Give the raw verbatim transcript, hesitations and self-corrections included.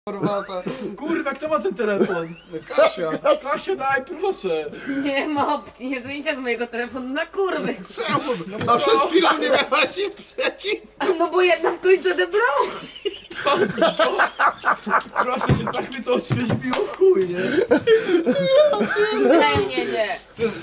Kurwa, Kurwa, kto ma ten telefon? Kasia. Kasia, daj, proszę. Nie ma opcji, nie zdjęcia z mojego telefonu na kurwy. Czemu? A przed chwilą nie miałaś nic przeciw. No bo jedna w końcu odebrała. Proszę cię, tak mnie to otrzeźbiło, chuj, nie? Nie, nie, nie. To jest